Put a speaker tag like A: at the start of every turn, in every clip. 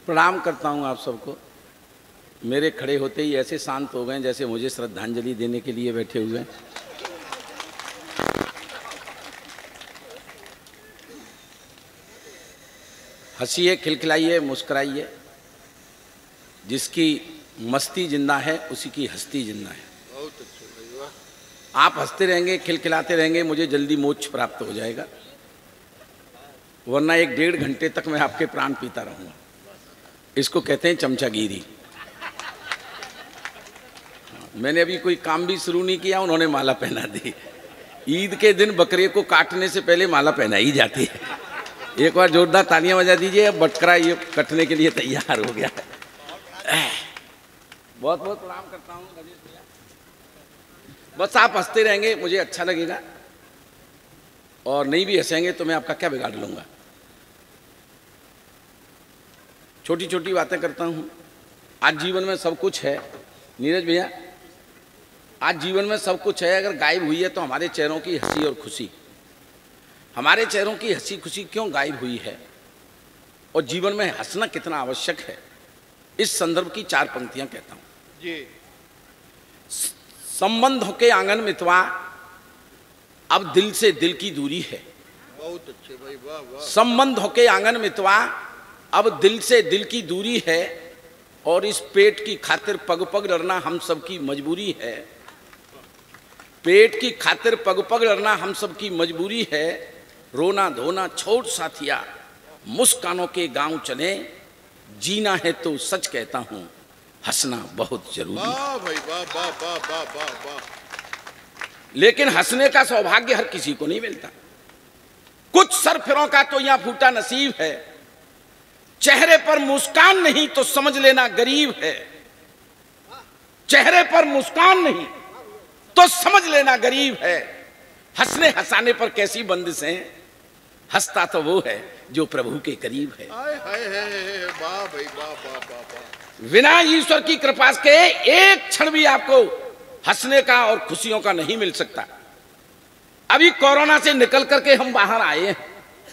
A: प्रणाम करता हूं आप सबको। मेरे खड़े होते ही ऐसे शांत हो गए जैसे मुझे श्रद्धांजलि देने के लिए बैठे हुए हैं। हंसिए, खिलखिलाइए, मुस्कुराइए। जिसकी मस्ती जिंदा है उसी की हस्ती जिंदा है।
B: बहुत अच्छे भाई, वाह।
A: आप हंसते रहेंगे, खिलखिलाते रहेंगे, मुझे जल्दी मोक्ष प्राप्त हो जाएगा, वरना 1-1.5 घंटे तक मैं आपके प्राण पीता रहूंगा। इसको कहते हैं चमचागिरी। मैंने अभी कोई काम भी शुरू नहीं किया, उन्होंने माला पहना दी। ईद के दिन बकरे को काटने से पहले माला पहनाई जाती है। एक बार जोरदार तालियां बजा दीजिए, बटकरा ये कटने के लिए तैयार हो गया है। बहुत बहुत प्रणाम करता हूँ राजेश भैया। बस आप हंसते रहेंगे, मुझे अच्छा लगेगा, और नहीं भी हंसेंगे तो मैं आपका क्या बिगाड़ लूंगा। छोटी छोटी बातें करता हूँ। आज जीवन में सब कुछ है नीरज भैया, आज जीवन में सब कुछ है। अगर गायब हुई है तो हमारे चेहरों की हंसी और खुशी। हमारे चेहरों की हंसी खुशी क्यों गायब हुई है और जीवन में हंसना कितना आवश्यक है, इस संदर्भ की 4 पंक्तियां कहता हूं
B: जी।
A: संबंधों के आंगन मितवा, अब दिल से दिल की दूरी है।
B: बहुत अच्छे भाई, वाह वाह।
A: संबंधों के आंगन मितवा, अब दिल से दिल की दूरी है, और इस पेट की खातिर पग पग लड़ना हम सबकी मजबूरी है। पेट की खातिर पग पग लड़ना हम सबकी मजबूरी है। रोना धोना छोड़ साथिया, मुस्कानों के गांव चले, जीना है तो सच कहता हूं, हंसना बहुत जरूरी है।
B: वाह भाई, वाह वाह वाह वाह वाह वाह।
A: लेकिन हंसने का सौभाग्य हर किसी को नहीं मिलता। कुछ सरफिरों का तो यहां फूटा नसीब है। चेहरे पर मुस्कान नहीं तो समझ लेना गरीब है। चेहरे पर मुस्कान नहीं तो समझ लेना गरीब है। हंसने हंसाने पर कैसी बंदिशें, हंसता तो वो है जो प्रभु के करीब है।
B: हाय हाय हाय, वाह भाई, वाह वाह वाह वाह।
A: बिना ईश्वर की कृपा के एक क्षण भी आपको हंसने का और खुशियों का नहीं मिल सकता। अभी कोरोना से निकल करके हम बाहर आए हैं,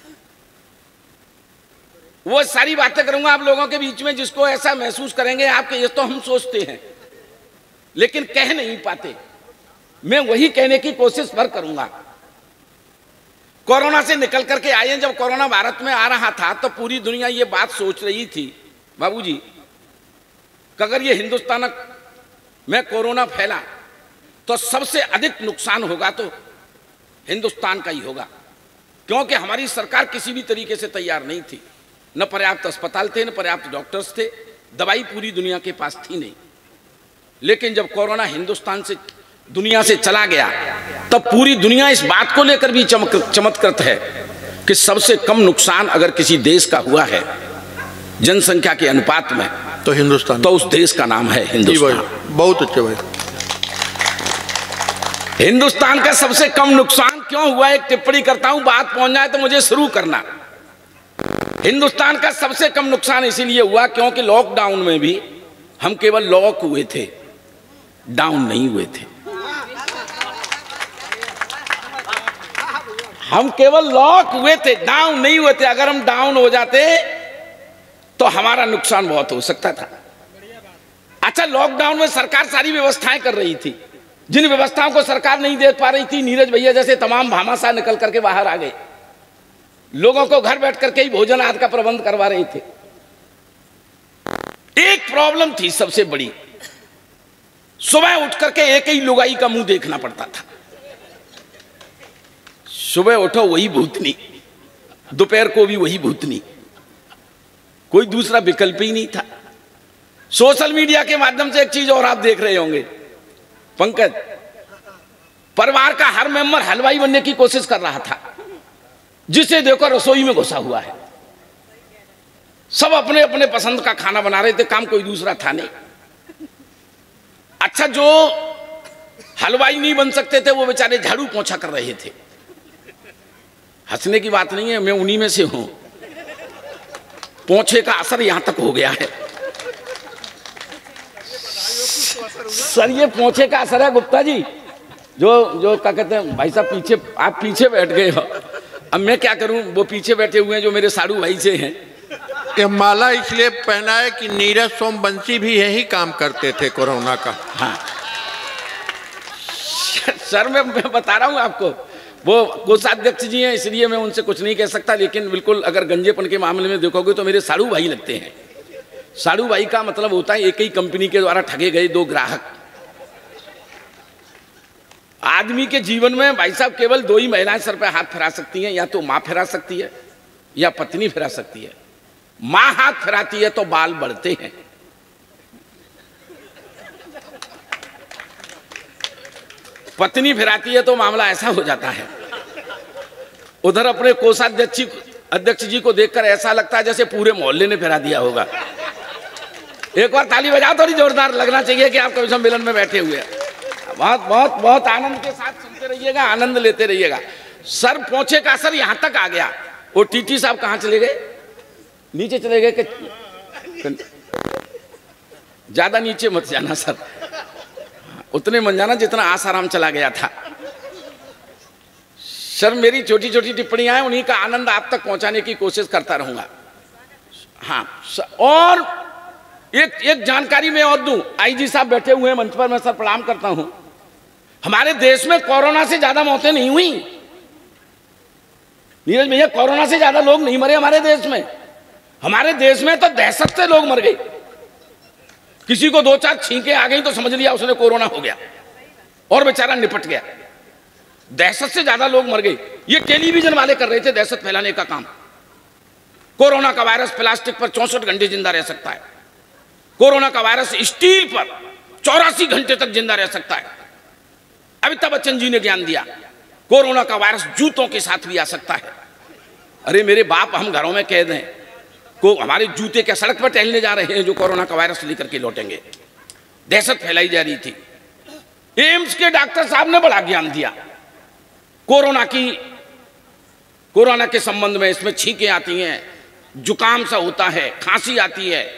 A: वो सारी बातें करूंगा आप लोगों के बीच में जिसको ऐसा महसूस करेंगे आपके, ये तो हम सोचते हैं लेकिन कह नहीं पाते। मैं वही कहने की कोशिश भर करूंगा। कोरोना से निकल करके आए, जब कोरोना भारत में आ रहा था तो पूरी दुनिया ये बात सोच रही थी बाबूजी कि अगर ये हिंदुस्तान में कोरोना फैला तो सबसे अधिक नुकसान होगा तो हिंदुस्तान का ही होगा, क्योंकि हमारी सरकार किसी भी तरीके से तैयार नहीं थी। न पर्याप्त अस्पताल थे, न पर्याप्त डॉक्टर्स थे, दवाई पूरी दुनिया के पास थी नहीं। लेकिन जब कोरोना हिंदुस्तान से दुनिया से चला गया तब पूरी दुनिया इस बात को लेकर भी चमत्कृत है कि सबसे कम नुकसान अगर किसी देश का हुआ है जनसंख्या के अनुपात में
B: तो हिंदुस्तान,
A: तो उस देश का नाम है हिंदुस्तान।
B: बहुत अच्छे भाई।
A: हिंदुस्तान का सबसे कम नुकसान क्यों हुआ, एक टिप्पणी करता हूं, बात पहुंच जाए तो मुझे शुरू करना। हिंदुस्तान का सबसे कम नुकसान इसीलिए हुआ क्योंकि लॉकडाउन में भी हम केवल लॉक हुए थे, डाउन नहीं हुए थे। हम केवल लॉक हुए थे, डाउन नहीं हुए थे। अगर हम डाउन हो जाते तो हमारा नुकसान बहुत हो सकता था। अच्छा, लॉकडाउन में सरकार सारी व्यवस्थाएं कर रही थी, जिन व्यवस्थाओं को सरकार नहीं देख पा रही थी, नीरज भैया जैसे तमाम भामाशाह निकल करके बाहर आ गए, लोगों को घर बैठ करके ही भोजन आदि का प्रबंध करवा रहे थे। एक प्रॉब्लम थी सबसे बड़ी, सुबह उठ करके एक ही लुगाई का मुंह देखना पड़ता था। सुबह उठो वही भूतनी, दोपहर को भी वही भूतनी, कोई दूसरा विकल्प ही नहीं था। सोशल मीडिया के माध्यम से एक चीज और आप देख रहे होंगे पंकज, परिवार का हर मेंबर हलवाई बनने की कोशिश कर रहा था। जिसे देखो रसोई में घुसा हुआ है, सब अपने अपने पसंद का खाना बना रहे थे, काम कोई दूसरा था नहीं। अच्छा, जो हलवाई नहीं बन सकते थे वो बेचारे झाड़ू पोंछा कर रहे थे। हंसने की बात नहीं है, मैं उन्हीं में से हूं। पोंछे का असर यहां तक हो गया है सर, ये पोंछे का असर है गुप्ता जी। जो क्या कहते हैं भाई साहब, पीछे आप पीछे बैठ गए हो, अब मैं क्या करूं, वो पीछे बैठे हुए हैं जो मेरे साड़ू भाई से हैं
C: ये माला इसलिए पहना है कि नीरज सोमवंशी भी यही काम करते थे कोरोना का।
A: हाँ सर, मैं बता रहा हूँ आपको, वो कोषाध्यक्ष जी हैं इसलिए मैं उनसे कुछ नहीं कह सकता, लेकिन बिल्कुल अगर गंजेपन के मामले में देखोगे तो मेरे साड़ू भाई लगते हैं। साड़ू भाई का मतलब होता है एक ही कंपनी के द्वारा ठगे गए दो ग्राहक। आदमी के जीवन में भाई साहब केवल दो ही महिलाएं सर पे हाथ फिरा सकती हैं, या तो मां फिरा सकती है या पत्नी फिरा सकती है। मां हाथ फिराती है तो बाल बढ़ते हैं, पत्नी फिराती है तो मामला ऐसा हो जाता है। उधर अपने कोषाध्यक्ष जी को देखकर ऐसा लगता है जैसे पूरे मोहल्ले ने फिरा दिया होगा। एक बार ताली बजाओ, थोड़ी जोरदार लगना चाहिए कि आप कवि सम्मेलन में बैठे हुए हैं। बहुत बहुत बहुत आनंद के साथ सुनते रहिएगा, आनंद लेते रहिएगा। सर पहुंचे का असर यहां तक आ गया। वो टीटी साहब कहां चले गए? नीचे चले गए कि ज्यादा नीचे मत जाना सर, उतने मन जाना जितना आसाराम चला गया था। सर मेरी छोटी छोटी टिप्पणियां हैं, उन्हीं का आनंद आप तक पहुंचाने की कोशिश करता रहूंगा। हाँ और एक जानकारी मैं और दूं, आईजी साहब बैठे हुए हैं मंच पर, मैं सर प्रणाम करता हूं। हमारे देश में कोरोना से ज्यादा मौतें नहीं हुई नीरज भैया, कोरोना से ज्यादा लोग नहीं मरे हमारे देश में। हमारे देश में तो दहशत से लोग मर गए। किसी को दो चार छींके आ गई तो समझ लिया उसने कोरोना हो गया और बेचारा निपट गया। दहशत से ज्यादा लोग मर गए। ये टेलीविजन वाले कर रहे थे दहशत फैलाने का काम। कोरोना का वायरस प्लास्टिक पर 64 घंटे जिंदा रह सकता है, कोरोना का वायरस स्टील पर 84 घंटे तक जिंदा रह सकता है। अमिताभ बच्चन जी ने ज्ञान दिया कोरोना का वायरस जूतों के साथ भी आ सकता है। अरे मेरे बाप, हम घरों में कैद हैं, को हमारे जूते क्या सड़क पर टहलने जा रहे हैं जो कोरोना का वायरस लेकर के लौटेंगे। दहशत फैलाई जा रही थी। एम्स के डॉक्टर साहब ने बड़ा ज्ञान दिया कोरोना के संबंध में। इसमें छींकें आती हैं, जुकाम सा होता है, खांसी आती है,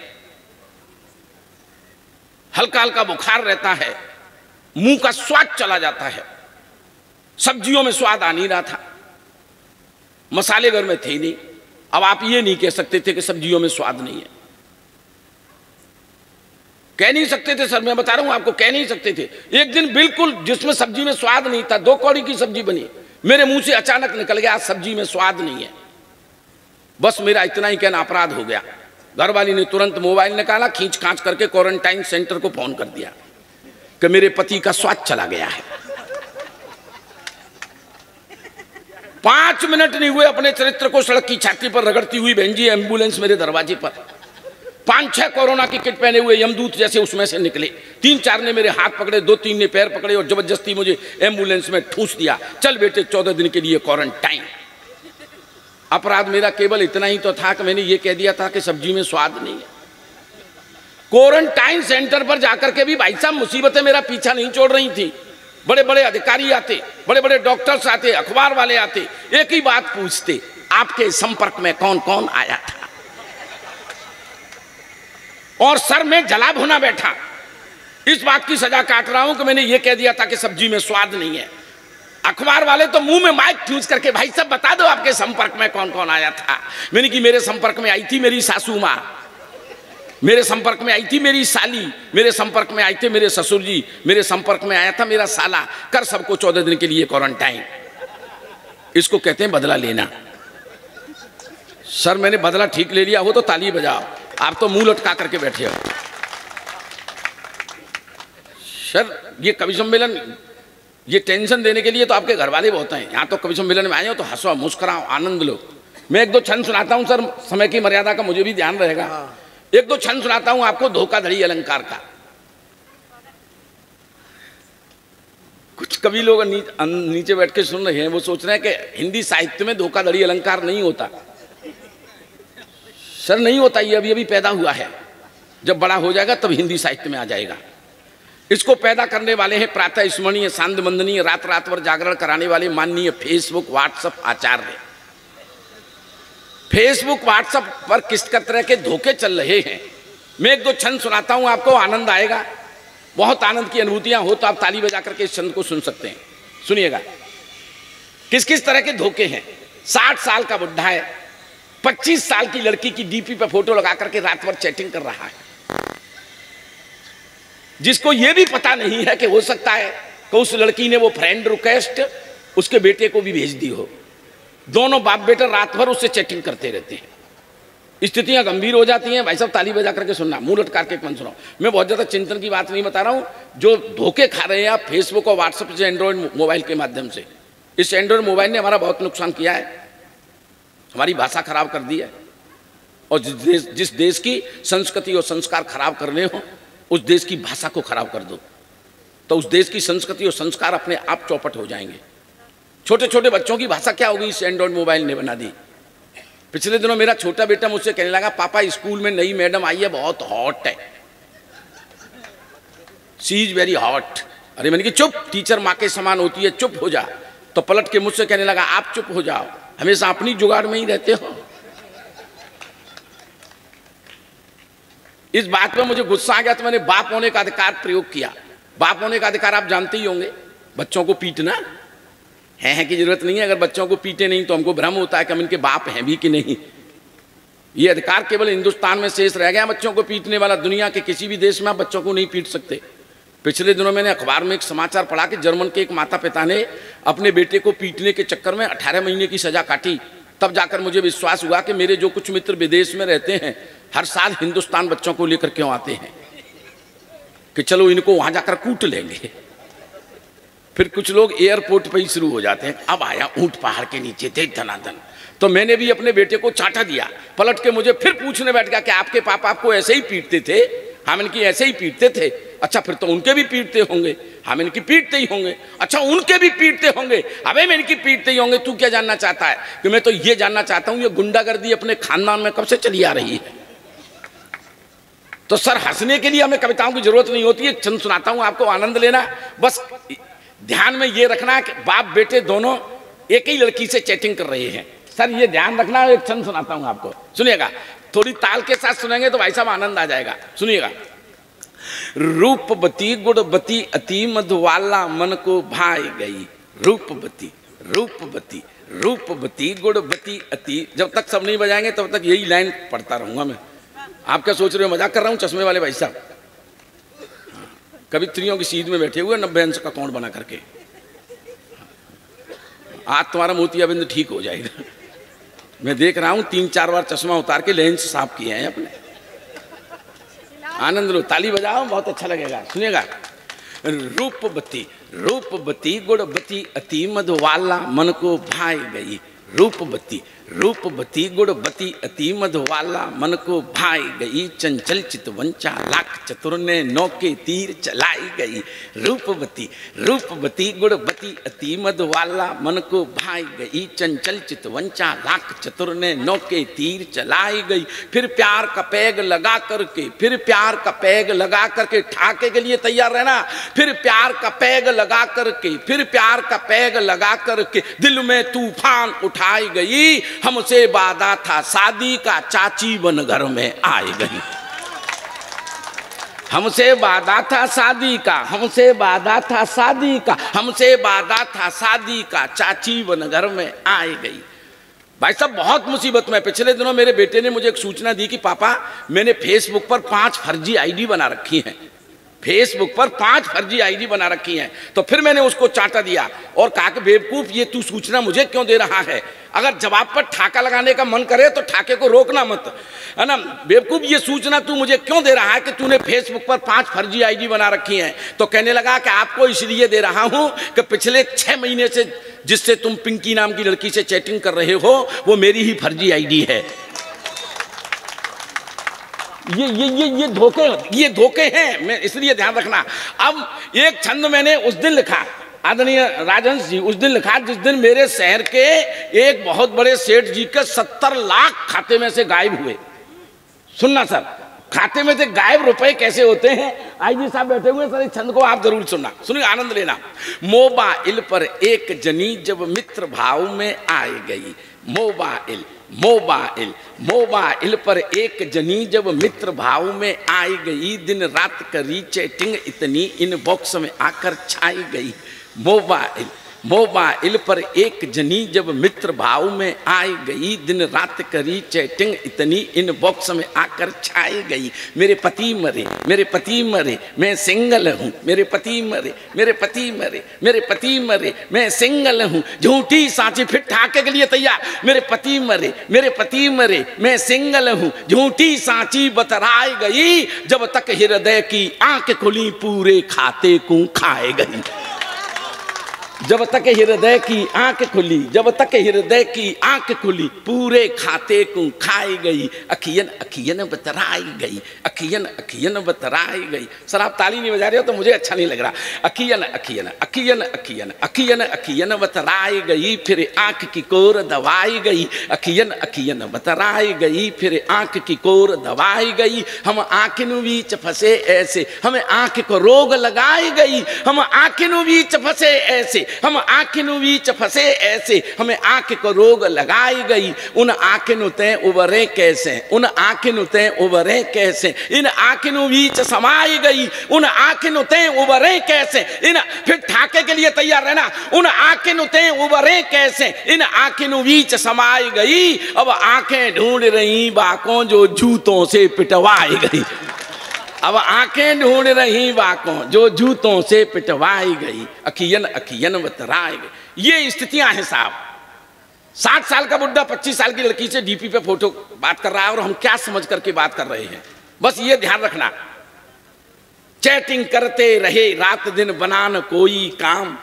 A: हल्का हल्का बुखार रहता है, मुंह का स्वाद चला जाता है। सब्जियों में स्वाद आ नहीं रहा था, मसाले घर में थे नहीं। अब आप ये नहीं कह सकते थे कि सब्जियों में स्वाद नहीं है, कह नहीं सकते थे सर, मैं बता रहा हूं आपको, कह नहीं सकते थे। एक दिन बिल्कुल जिसमें सब्जी में स्वाद नहीं था, 2 कौड़ी की सब्जी बनी, मेरे मुंह से अचानक निकल गया आज सब्जी में स्वाद नहीं है। बस मेरा इतना ही कहना अपराध हो गया। घरवाली ने तुरंत मोबाइल निकाला, खींच खांच करके क्वारंटाइन सेंटर को फोन कर दिया कि मेरे पति का स्वाद चला गया है। 5 मिनट नहीं हुए अपने चरित्र को सड़क की छाती पर रगड़ती हुई बहन जी एम्बुलेंस मेरे दरवाजे पर। 5-6 कोरोना की किट पहने हुए यमदूत जैसे उसमें से निकले। 3-4 ने मेरे हाथ पकड़े, 2-3 ने पैर पकड़े और जबरदस्ती मुझे एम्बुलेंस में ठूस दिया। चल बेटे 14 दिन के लिए क्वारंटाइन। अपराध मेरा केवल इतना ही तो था कि मैंने ये कह दिया था कि सब्जी में स्वाद नहीं है। क्वारंटाइन सेंटर पर जाकर के भी भाई साहब मुसीबतें मेरा पीछा नहीं छोड़ रही थी। बड़े बड़े अधिकारी आते, बड़े बड़े डॉक्टर्स आते, अखबार वाले आते, एक ही बात पूछते, आपके संपर्क में कौन कौन आया था। और सर मैं जला भुना बैठा, इस बात की सजा काट रहा हूं कि मैंने ये कह दिया था कि सब्जी में स्वाद नहीं है। अखबार वाले तो मुंह में माइक फ्यूज करके, भाई साहब बता दो आपके संपर्क में कौन कौन आया था। मैंने कि मेरे संपर्क में आई थी मेरी सासू माँ, मेरे संपर्क में आई थी मेरी साली, मेरे संपर्क में आए थे मेरे ससुर जी, मेरे संपर्क में आया था मेरा साला। कर सबको 14 दिन के लिए क्वारंटाइन। इसको कहते हैं बदला लेना। सर मैंने बदला ठीक ले लिया हो तो ताली बजाओ, आप तो मुंह लटका करके बैठे हो। सर ये कवि सम्मेलन, ये टेंशन देने के लिए तो आपके घर वाले बहुत हैं। यहाँ तो कवि सम्मेलन में आए हो तो हंसो, मुस्कुराओ, आनंद लो। मैं 1-2 छंद सुनाता हूँ सर, समय की मर्यादा का मुझे भी ध्यान रहेगा। 1-2 छंद सुनाता हूँ आपको धोखाधड़ी अलंकार का। कुछ कवि लोग नीचे बैठ के सुन रहे हैं, वो सोच रहे हैं कि हिंदी साहित्य में धोखाधड़ी अलंकार नहीं होता। सर नहीं होता, ये अभी पैदा हुआ है, जब बड़ा हो जाएगा तब हिंदी साहित्य में आ जाएगा। इसको पैदा करने वाले हैं प्रातः स्मरणीय, सांध्य वंदनीय, रात रात भर जागरण कराने वाले माननीय फेसबुक व्हाट्सएप आचार्य। फेसबुक व्हाट्सएप पर किस तरह के धोखे चल रहे हैं। मैं 1-2 छंद सुनाता हूं आपको, आनंद आएगा। बहुत आनंद की अनुभूतियां हो तो आप ताली बजा करके इस छंद को सुन सकते हैं। सुनिएगा किस किस तरह के धोखे हैं। 60 साल का बुढ़ा है, 25 साल की लड़की की डीपी पे फोटो लगा करके रात भर चैटिंग कर रहा है, जिसको यह भी पता नहीं है कि हो सकता है कि उस लड़की ने वो फ्रेंड रिक्वेस्ट उसके बेटे को भी भेज दी हो। दोनों बाप बेटा रात भर उससे चैटिंग करते रहते हैं। स्थितियां गंभीर हो जाती हैं। भाई साहब ताली बजा करके सुनना, मुंह लटका के मन सुनाओ। मैं बहुत ज्यादा चिंतन की बात नहीं बता रहा हूं। जो धोखे खा रहे हैं आप फेसबुक और व्हाट्सएप से, एंड्रॉइड मोबाइल के माध्यम से, इस एंड्रॉइड मोबाइल ने हमारा बहुत नुकसान किया है, हमारी भाषा खराब कर दी है। और जिस देश की संस्कृति और संस्कार खराब करने हो, उस देश की भाषा को खराब कर दो तो उस देश की संस्कृति और संस्कार अपने आप चौपट हो जाएंगे। छोटे छोटे बच्चों की भाषा क्या होगी, इस एंड्रॉइड मोबाइल ने बना दी। पिछले दिनों मेरा छोटा बेटा मुझसे कहने लगा, पापा स्कूल में नई मैडम आई है, बहुत हॉट है, शी इज वेरी हॉट। अरे मैंने कहा चुप, टीचर माँ के समान होती है, चुप हो जा। तो पलट के मुझसे कहने लगा, आप चुप हो जाओ, हमेशा अपनी जुगाड़ में ही रहते हो। इस बात पे मुझे गुस्सा आ गया तो मैंने बाप होने का अधिकार प्रयोग किया। बाप होने का अधिकार आप जानते ही होंगे, बच्चों को पीटना है की जरूरत नहीं है। अगर बच्चों को पीटे नहीं तो हमको भ्रम होता है कि हम इनके बाप हैं भी कि नहीं। ये अधिकार केवल हिंदुस्तान में शेष रह गया बच्चों को पीटने वाला। दुनिया के किसी भी देश में आप बच्चों को नहीं पीट सकते। पिछले दिनों मैंने अखबार में एक समाचार पढ़ा कि जर्मन के एक माता पिता ने अपने बेटे को पीटने के चक्कर में 18 महीने की सजा काटी। तब जाकर मुझे विश्वास हुआ कि मेरे जो कुछ मित्र विदेश में रहते हैं हर साल हिंदुस्तान बच्चों को लेकर क्यों आते हैं कि चलो इनको वहां जाकर कूट लेंगे। फिर कुछ लोग एयरपोर्ट पर ही शुरू हो जाते हैं, अब आया ऊंट पहाड़ के नीचे थे धनाधन। तो मैंने भी अपने बेटे को चाटा दिया। पलट के मुझे फिर पूछने बैठ गया कि आपके पापा आपको ऐसे ही पीटते थे? हम इनकी ऐसे ही पीटते थे। अच्छा फिर तो उनके भी पीटते होंगे। हम इनकी पीटते ही होंगे। अच्छा उनके भी पीटते होंगे, अबे मैं इनकी पीटते ही होंगे। तू क्या जानना चाहता है? कि मैं तो ये जानना चाहता हूं ये गुंडागर्दी अपने खानदान में कब से चली आ रही है। तो सर हंसने के लिए हमें कविताओं की जरूरत नहीं होती है। छंद सुनाता हूं आपको, आनंद लेना। बस ध्यान में ये रखना कि बाप बेटे दोनों एक ही लड़की से चैटिंग कर रहे हैं। सर ये ध्यान रखना। एक छंद सुनाता हूं आपको, सुनिएगा। थोड़ी ताल के साथ सुनेंगे तो भाई साहब आनंद आ जाएगा। सुनिएगा। रूपवती गुड़वती अति मधुवाला मन को भाई गई। रूपवती रूपवती रूपवती गुड़वती अति। जब तक सब नहीं बजाएंगे तब तक यही लाइन पढ़ता रहूंगा मैं। आप क्या सोच रहे हो मजाक कर रहा हूं? चश्मे वाले भाई साहब कवित्रियों की सीध में बैठे हुए 90 अंश का कौन बना करके। आज तुम्हारा मोतियाबिंद ठीक हो जाएगा। मैं देख रहा हूं 3-4 बार चश्मा उतार के लेंस साफ किए हैं अपने। आनंद लो, ताली बजाओ, बहुत अच्छा लगेगा। सुनिएगा। रूपवती रूपवती गुड़वती अति मधुवाला मन को भाई गई। रूपवती रूपवती गुड़वती अति मधुवाला मन को भाई गई। चंचल चितवंचा लाख चतुर ने नौके तीर चलाई गई। रूपवती रूपवती गुड़वती अति मधुवाला मन को भाई गई। चंचल चितवंचा लाख चतुर ने नौके तीर चलाई गई। फिर प्यार का पैग लगा करके, फिर प्यार का पैग लगा करके, ठाके के लिए तैयार रहना। फिर प्यार का पैग लगा करके, फिर प्यार का पैग लगा करके दिल में तूफान उठाई गई। हमसे वादा था शादी का, चाची बन घर में आई गई। हमसे वादा था शादी का, हमसे वादा था शादी का, हमसे वादा था शादी का, चाची बन घर में आई गई। भाई साहब बहुत मुसीबत में। पिछले दिनों मेरे बेटे ने मुझे एक सूचना दी कि पापा मैंने फेसबुक पर 5 फर्जी आईडी बना रखी हैं। फेसबुक पर 5 फर्जी आईडी बना रखी हैं। तो फिर मैंने उसको चाटा दिया और कहा कि बेवकूफ ये तू सूचना मुझे क्यों दे रहा है? अगर जवाब पर ठाका लगाने का मन करे तो ठाके को रोकना मत, है ना। बेवकूफ ये सूचना तू मुझे क्यों दे रहा है कि तूने फेसबुक पर 5 फर्जी आईडी बना रखी हैं? तो कहने लगा कि आपको इसलिए दे रहा हूं कि पिछले 6 महीने से जिससे तुम पिंकी नाम की लड़की से चैटिंग कर रहे हो वो मेरी ही फर्जी आईडी है। ये धोखे हैं। मैं इसलिए ध्यान रखना। अब एक छंद मैंने उस दिन लिखा, आदरणीय राजहंस जी, उस दिन लिखा जिस दिन मेरे शहर के एक बहुत बड़े सेठ जी के 70 लाख खाते में से गायब हुए। सुनना सर, खाते में से गायब रुपए कैसे होते हैं? आईजी साहब बैठे हुए, सर इस छंद को आप जरूर सुनना, सुनिए, आनंद लेना। मोबाइल पर एक जनी जब मित्र भाव में आई गई। मोबाइल मोबाइल मोबाइल पर एक जनी जब मित्र भाव में आई गई। दिन रात करी चैटिंग इतनी इनबॉक्स में आकर छाई गई। मोबाइल मोबाइल पर एक जनी जब मित्र भाव में आई गई, दिन रात करी चैटिंग इतनी इनबॉक्स में आकर छाई गई। मेरे पति मरे, मेरे पति मरे, मैं सिंगल हूँ, मेरे पति मरे, मेरे पति मरे, मेरे पति मरे, मैं सिंगल हूँ। झूठी सांची फिर ठाके के लिए तैयार, मेरे पति मरे, मेरे पति मरे, मैं सिंगल हूँ। झूठी सांची बतराई गई, जब तक हृदय की आंख खुली पूरे खाते को खाए गई। जब तक हृदय की आंख खुली, जब तक हृदय की आंख खुली पूरे खाते को खाई गई। अखियन अखियन बतराई गई, अखियन अखियन बतराई गई। सर आप ताली नहीं बजा रहे हो तो मुझे अच्छा नहीं लग रहा। अखियन अखियन अखियन अखियन अखियन अखियन बतराई गई, फिर आंख की कोर दबाई गई। अखियन अखियन बतराई गई, फिर आंख की कोर दबाई गई। हम आंखिन बीच फंसे ऐसे, हमें आंख को रोग लगाई गई। हम आंखिन बीच फंसे ऐसे, हम आंखिन बीच फंसे ऐसे, हमें आंख को रोग लगाई गई। उन आंखिन ते उबरे कैसे, उन आंखिन ते उबरे कैसे, इन आंखिन बीच समाई गई। उन आंखिन ते उबरे कैसे, इन फिर ठाके के लिए तैयार रहना। उन आंखिन ते उबरे कैसे, इन आंखिन बीच समाई गई। अब आंखें ढूंढ रही बाकों जो जूतों से पिटवाई गई। अब आंखें ढूंढ रही बाकों जो जूतों से पिटवाई गई। अखियन अखियन बतराई गई। ये स्थितियां हैं साहब। 60 साल का बुड्ढा 25 साल की लड़की से डीपी पे फोटो बात कर रहा है, और हम क्या समझ करके बात कर रहे हैं, बस ये ध्यान रखना। चैटिंग करते रहे रात दिन बनान कोई काम,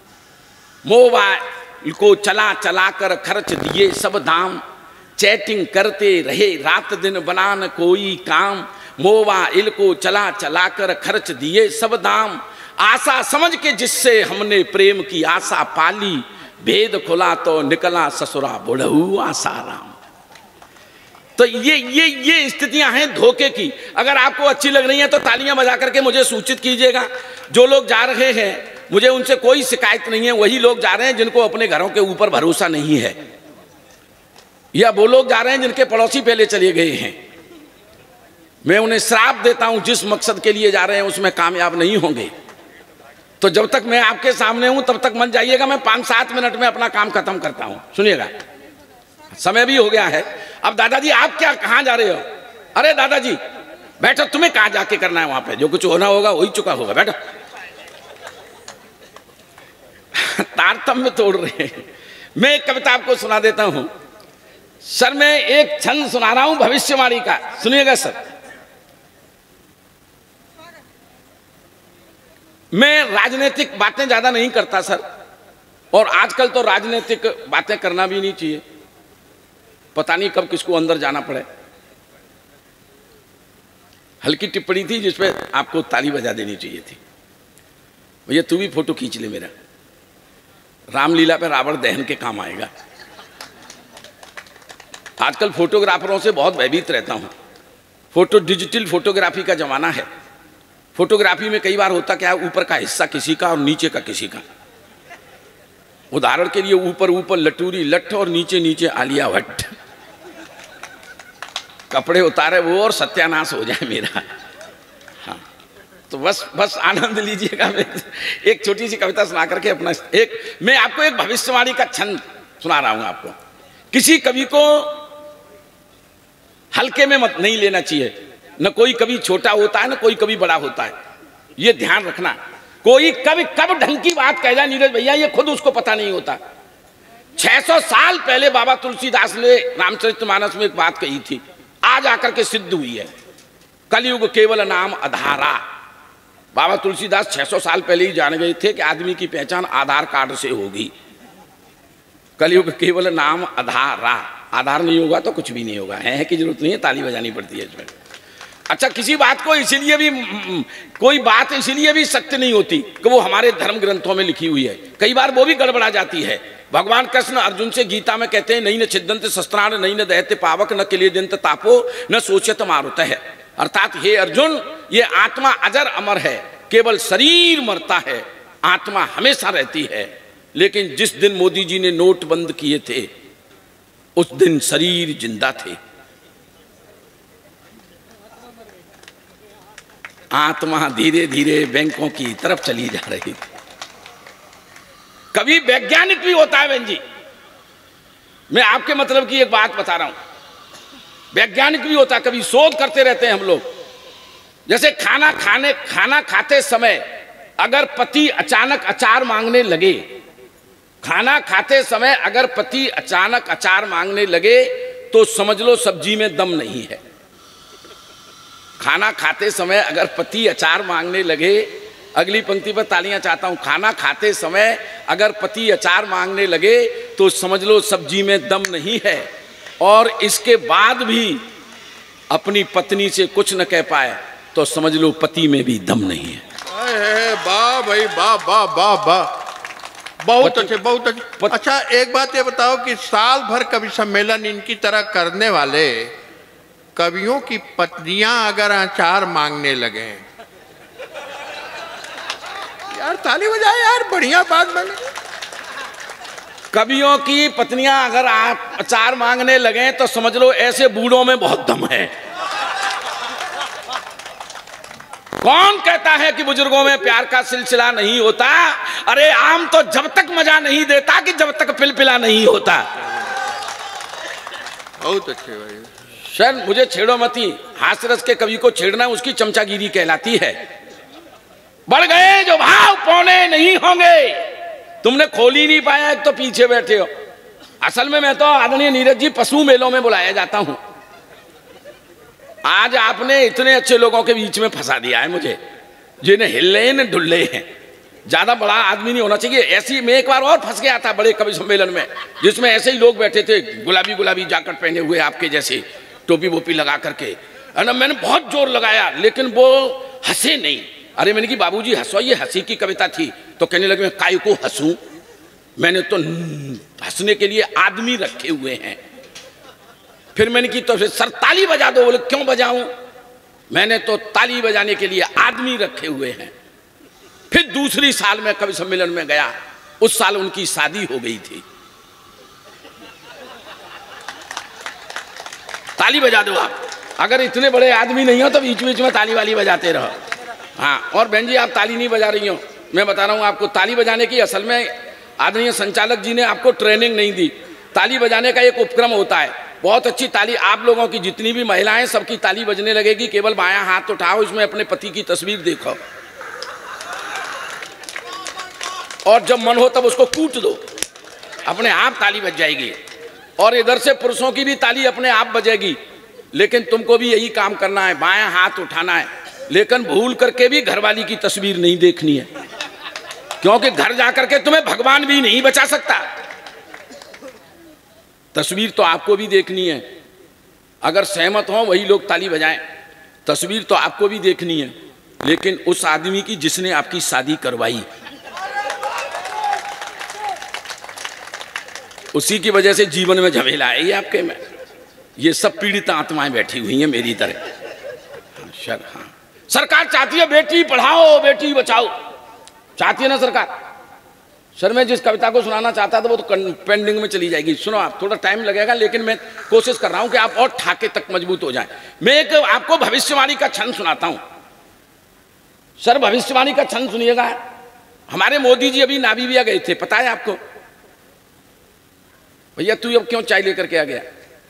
A: मोबाइल को चला चला कर खर्च दिए सब दाम। चैटिंग करते रहे रात दिन बनान कोई काम, मोबाइल को चला चला कर खर्च दिए सब दाम। आशा समझ के जिससे हमने प्रेम की आशा पाली, भेद खुला तो निकला ससुरा बुढ़ऊ आसाराम। तो ये स्थितियां हैं धोखे की। अगर आपको अच्छी लग रही हैं तो तालियां बजा करके मुझे सूचित कीजिएगा। जो लोग जा रहे हैं मुझे उनसे कोई शिकायत नहीं है, वही लोग जा रहे हैं जिनको अपने घरों के ऊपर भरोसा नहीं है, या वो लोग जा रहे हैं जिनके पड़ोसी पहले चले गए हैं। मैं उन्हें श्राप देता हूं, जिस मकसद के लिए जा रहे हैं उसमें कामयाब नहीं होंगे। तो जब तक मैं आपके सामने हूं तब तक मन जाइएगा, मैं 5-7 मिनट में अपना काम खत्म करता हूं। सुनिएगा, समय भी हो गया है। अब दादाजी आप क्या कहां जा रहे हो? अरे दादाजी बैठो, तुम्हें कहां जाके करना है? वहां पे जो कुछ होना होगा हो ही चुका होगा, बैठो। तारतम्य तोड़ रहे हैं। मैं एक कविता आपको सुना देता हूं सर। मैं एक छंद सुना रहा हूं भविष्यवाणी का, सुनिएगा सर। मैं राजनीतिक बातें ज्यादा नहीं करता सर, और आजकल तो राजनीतिक बातें करना भी नहीं चाहिए। पता नहीं कब किसको अंदर जाना पड़े। हल्की टिप्पणी थी जिसपे आपको ताली बजा देनी चाहिए थी। भैया तू भी फोटो खींच ले मेरा, रामलीला पे रावण दहन के काम आएगा। आजकल फोटोग्राफरों से बहुत भयभीत रहता हूं। फोटो डिजिटल फोटोग्राफी का जमाना है। फोटोग्राफी में कई बार होता क्या है, ऊपर का हिस्सा किसी का और नीचे का किसी का। उदाहरण के लिए ऊपर ऊपर लटूरी लठ और नीचे नीचे आलिया भट्ट। कपड़े उतारे वो और सत्यानाश हो जाए मेरा। हाँ, तो बस आनंद लीजिएगा। मैं एक छोटी सी कविता सुना करके अपना मैं आपको एक भविष्यवाणी का छंद सुना रहा हूं आपको। किसी कवि को हल्के में मत नहीं लेना चाहिए। न कोई कवि छोटा होता है, न कोई कवि बड़ा होता है, ये ध्यान रखना। कोई कवि कब ढंग की बात कह जाए नीरज भैया, ये खुद उसको पता नहीं होता। 600 साल पहले बाबा तुलसीदास ने रामचरितमानस में एक बात कही थी, आज आकर के सिद्ध हुई है। कलयुग केवल नाम आधारा। बाबा तुलसीदास 600 साल पहले ही जान गए थे कि आदमी की पहचान आधार कार्ड से होगी। कलयुग केवल नाम आधारा। आधार नहीं होगा तो कुछ भी नहीं होगा। है की जरूरत नहीं है, ताली बजानी पड़ती है इसमें। अच्छा, किसी बात को इसीलिए भी कोई बात इसीलिए भी सत्य नहीं होती कि वो हमारे धर्म ग्रंथों में लिखी हुई है। कई बार वो भी गड़बड़ा जाती है। भगवान कृष्ण अर्जुन से गीता में कहते हैं, नहीं न छिद्दंत शस्त्राण, नहीं न दहते पावक, न किलेदंत तापो, न सोचत मारुत है। अर्थात हे अर्जुन, ये आत्मा अजर अमर है, केवल शरीर मरता है, आत्मा हमेशा रहती है। लेकिन जिस दिन मोदी जी ने नोट बंद किए थे उस दिन शरीर जिंदा थे, आत्मा धीरे धीरे बैंकों की तरफ चली जा रही थी। कभी वैज्ञानिक भी होता है बहन जी। मैं आपके मतलब की एक बात बता रहा हूं, वैज्ञानिक भी होता है, कभी शोध करते रहते हैं हम लोग। जैसे खाना खाते समय अगर पति अचानक अचार मांगने लगे, खाना खाते समय अगर पति अचानक अचार मांगने लगे तो समझ लो सब्जी में दम नहीं है। खाना खाते समय अगर पति अचार मांगने लगे, अगली पंक्ति पर तालियां चाहता हूं, खाना खाते समय अगर पति अचार मांगने लगे तो समझ लो सब्जी में दम नहीं है। और इसके बाद भी अपनी पत्नी से कुछ न कह पाए तो समझ लो पति में भी दम नहीं है।
C: वाह भाई वाह वाह वाह वाह, बहुत अच्छे बहुत अच्छे। अच्छा एक बात ये बताओ कि साल भर कवि सम्मेलन इनकी तरह करने वाले कवियों की पत्नियां अगर अचार मांगने लगे, यार ताली बजाए यार, बढ़िया बात बने।
A: कवियों की पत्नियां अगर आप अचार मांगने लगे तो समझ लो ऐसे बूढ़ों में बहुत दम है। कौन कहता है कि बुजुर्गों में प्यार का सिलसिला नहीं होता? अरे आम तो जब तक मजा नहीं देता कि जब तक पिलपिला नहीं होता।
C: बहुत अच्छे भाई।
A: सर मुझे छेड़ो मती, हास्यरस के कवि को छेड़ना उसकी चमचागिरी कहलाती है। बढ़ गए जो भाव पौने नहीं होंगे, तुमने खोल ही नहीं पाया, एक तो पीछे बैठे हो। असल में मैं तो आदरणीय नीरज जी पशु मेलों में बुलाया जाता हूं। आज आपने इतने अच्छे लोगों के बीच में फंसा दिया है मुझे, जिन्हें हिले न डुल्ले हैं। ज्यादा बड़ा आदमी नहीं होना चाहिए। ऐसी मैं एक बार और फंस गया था बड़े कवि सम्मेलन में, जिसमें ऐसे ही लोग बैठे थे, गुलाबी गुलाबी जैकेट पहने हुए आपके जैसे, टोपी वोपी लगा करके, है ना। मैंने बहुत जोर लगाया लेकिन वो हंसे नहीं। अरे मैंने कि बाबूजी हंसो, ये हंसी की कविता थी। तो कहने लगे मैं काय को हंसूं, मैंने तो हंसने के लिए आदमी रखे हुए हैं। फिर मैंने की तो फिर सर ताली बजा दो। बोले क्यों बजाऊं? मैंने तो ताली बजाने के लिए आदमी रखे हुए हैं। फिर दूसरी साल में कवि सम्मेलन में गया, उस साल उनकी शादी हो गई थी। ताली बजा दो आप, अगर इतने बड़े आदमी नहीं हो तो बीच बीच में ताली वाली बजाते रहो। हाँ, और बहन जी आप ताली नहीं बजा रही हो, मैं बता रहा हूं आपको ताली बजाने की। असल में आदरणीय संचालक जी ने आपको ट्रेनिंग नहीं दी। ताली बजाने का एक उपक्रम होता है, बहुत अच्छी ताली। आप लोगों की जितनी भी महिलाएं सबकी ताली बजने लगेगी, केवल बायां हाथ उठाओ, इसमें अपने पति की तस्वीर देखो और जब मन हो तब उसको कूट दो, अपने आप ताली बज जाएगी। और इधर से पुरुषों की भी ताली अपने आप बजेगी। लेकिन तुमको भी यही काम करना है, बायां हाथ उठाना है, लेकिन भूल करके भी घरवाली की तस्वीर नहीं देखनी है, क्योंकि घर जाकर के तुम्हें भगवान भी नहीं बचा सकता। तस्वीर तो आपको भी देखनी है। अगर सहमत हो वही लोग ताली बजाएं। तस्वीर तो आपको भी देखनी है, लेकिन उस आदमी की जिसने आपकी शादी करवाई, उसी की वजह से जीवन में झमेला है ये आपके में। ये सब पीड़ित आत्माएं बैठी हुई हैं मेरी तरह। हाँ, सरकार चाहती है बेटी पढ़ाओ बेटी बचाओ, चाहती है ना सरकार। सर मैं जिस कविता को सुनाना चाहता था वो तो पेंडिंग में चली जाएगी। सुनो आप, थोड़ा टाइम लगेगा, लेकिन मैं कोशिश कर रहा हूं कि आप और ठाके तक मजबूत हो जाएं। मैं एक आपको भविष्यवाणी का छंद सुनाता हूं। सर भविष्यवाणी का छंद सुनिएगा। हमारे मोदी जी अभी नामीबिया गए थे, पता है आपको? भैया तू अब क्यों चाय लेकर के आ गया?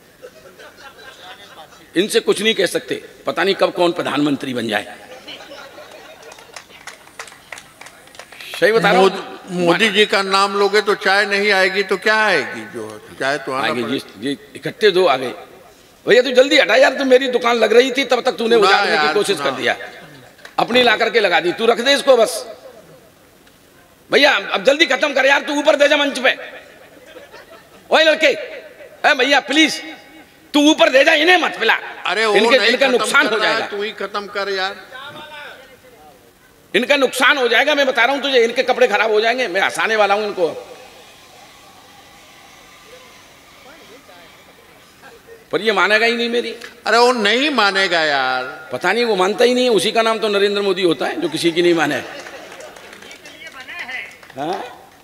A: इनसे कुछ नहीं कह सकते, पता नहीं कब कौन प्रधानमंत्री बन जाए। सही बता रहा हूं।
C: मोदी जी का नाम लोगे तो चाय नहीं आएगी तो क्या आएगी? जो चाय तो आएगी।
A: जी इकट्ठे दो आ गए। भैया तू जल्दी हटा यार, तू मेरी दुकान लग रही थी तब तक तूने उजाड़ने की कोशिश कर दिया, अपनी ला करके लगा दी। तू रख दे इसको बस। भैया अब जल्दी खत्म कर यार, तू ऊपर दे जा मंच पे। ओए लड़के, भैया प्लीज तू ऊपर दे जा, इन्हें मत पिला।
C: अरे
A: इनका नुकसान हो जाएगा।
C: तू ही खत्म कर यार,
A: इनका नुकसान हो जाएगा। मैं बता रहा हूं तुझे, इनके कपड़े खराब हो जाएंगे। मैं हंसाने वाला हूं इनको, पर ये मानेगा ही नहीं मेरी।
C: अरे वो नहीं मानेगा यार,
A: पता नहीं, वो मानता ही नहीं है। उसी का नाम तो नरेंद्र मोदी होता है जो किसी की नहीं माने। हाँ?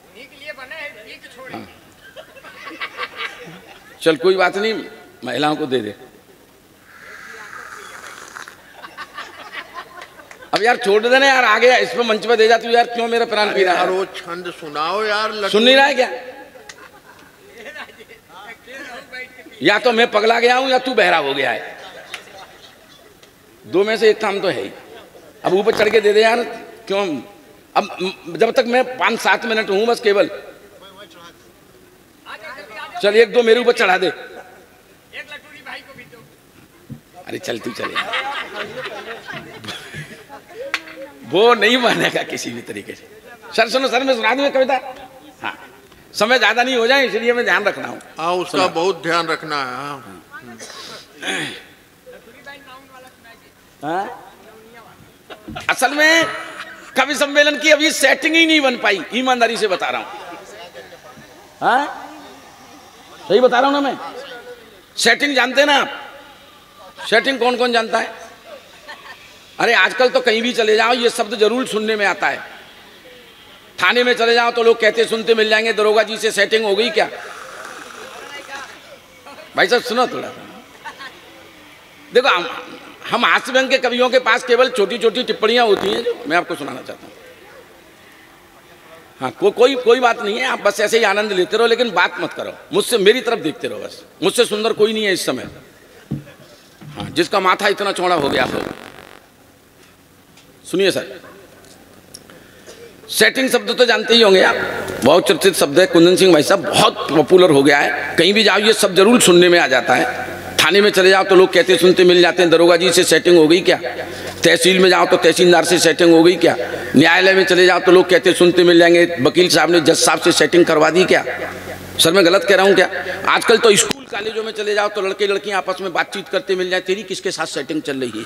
A: चल कोई बात नहीं, महिलाओं को दे दे। अब यार छोड़ देना यार, आगे इसमें मंच पे दे जाती हूँ यार, क्यों मेरा प्राण पी रहा
C: यार
A: है?
C: वो छंद सुनाओ यार।
A: सुन नहीं रहा है क्या? या तो मैं पगला गया हूं या तू बहरा हो गया है, दो में से एक काम तो है ही। अब ऊपर चढ़ के दे दे यार, क्यों? अब जब तक मैं 5-7 मिनट हूं बस केवल, चल 1-2 मेरे ऊपर चढ़ा दे। अरे चल तू चले, वो नहीं मानेगा किसी भी तरीके से। सर सुनो सर, मैं सुना दूं एक कविता। हाँ, समय ज्यादा नहीं हो जाए इसलिए मैं ध्यान रखना हूँ।
C: हाँ उसका बहुत ध्यान रखना है।
A: हाँ? असल में कवि सम्मेलन की अभी सेटिंग ही नहीं बन पाई, ईमानदारी से बता रहा हूं। हाँ सही बता रहा हूं ना मैं। सेटिंग जानते हैं ना आप? सेटिंग कौन कौन जानता है? अरे आजकल तो कहीं भी चले जाओ ये शब्द जरूर सुनने में आता है। थाने में चले जाओ तो लोग कहते सुनते मिल जाएंगे, दरोगा जी से सेटिंग हो गई क्या? भाई साहब सुनो थोड़ा सा, देखो हम हास्य व्यंग के कवियों के पास केवल छोटी छोटी टिप्पणियां होती हैं जो मैं आपको सुनाना चाहता हूं। हाँ कोई बात नहीं है, आप बस ऐसे ही आनंद लेते रहो, लेकिन बात मत करो मुझसे, मेरी तरफ देखते रहो बस। मुझसे सुंदर कोई नहीं है इस समय, हाँ, जिसका माथा इतना चौड़ा हो गया हो। सुनिए सर, सेटिंग शब्द तो जानते ही होंगे आप, बहुत चर्चित शब्द है। कुंदन सिंह भाई साहब बहुत पॉपुलर हो गया है, कहीं भी जाओ ये सब जरूर सुनने में आ जाता है। थाने में चले जाओ तो लोग कहते सुनते मिल जाते हैं, दरोगा जी से सेटिंग हो गई क्या? तहसील में जाओ तो तहसीलदार से सेटिंग हो गई क्या? न्यायालय में चले जाओ तो लोग कहते सुनते मिल जाएंगे, वकील साहब ने जज साहब से सेटिंग करवा दी क्या? सर मैं गलत कह रहा हूँ क्या? आजकल तो स्कूल कॉलेजों में चले जाओ तो लड़के लड़कियां आपस में बातचीत करते मिल जाए, तेरी किसके साथ सेटिंग चल रही है?